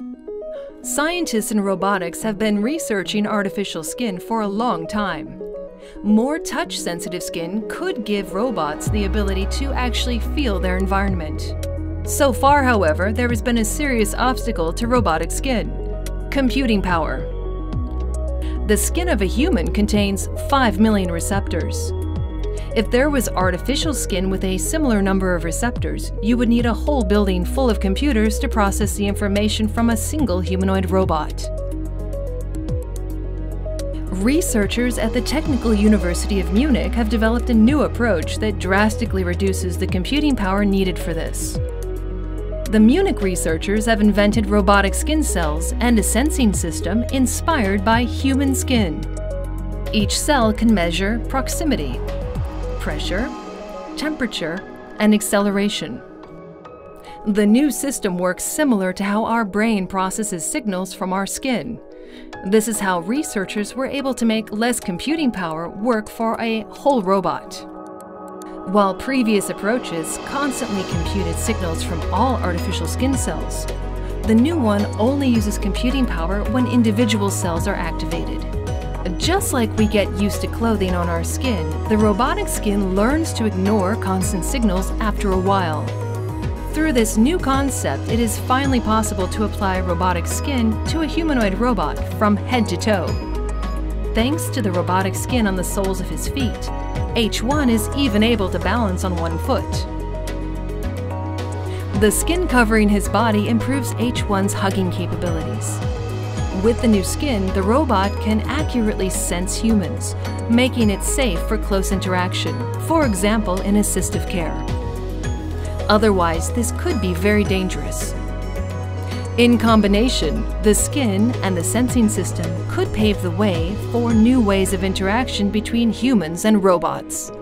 Scientists in robotics have been researching artificial skin for a long time. More touch-sensitive skin could give robots the ability to actually feel their environment. So far, however, there has been a serious obstacle to robotic skin: computing power. The skin of a human contains 5 million receptors. If there was artificial skin with a similar number of receptors, you would need a whole building full of computers to process the information from a single humanoid robot. Researchers at the Technical University of Munich have developed a new approach that drastically reduces the computing power needed for this. The Munich researchers have invented robotic skin cells and a sensing system inspired by human skin. Each cell can measure proximity, pressure, temperature, and acceleration. The new system works similar to how our brain processes signals from our skin. This is how researchers were able to make less computing power work for a whole robot. While previous approaches constantly computed signals from all artificial skin cells, the new one only uses computing power when individual cells are activated. Just like we get used to clothing on our skin, the robotic skin learns to ignore constant signals after a while. Through this new concept, it is finally possible to apply robotic skin to a humanoid robot from head to toe. Thanks to the robotic skin on the soles of his feet, H1 is even able to balance on one foot. The skin covering his body improves H1's hugging capabilities. With the new skin, the robot can accurately sense humans, making it safe for close interaction, for example in assistive care. Otherwise, this could be very dangerous. In combination, the skin and the sensing system could pave the way for new ways of interaction between humans and robots.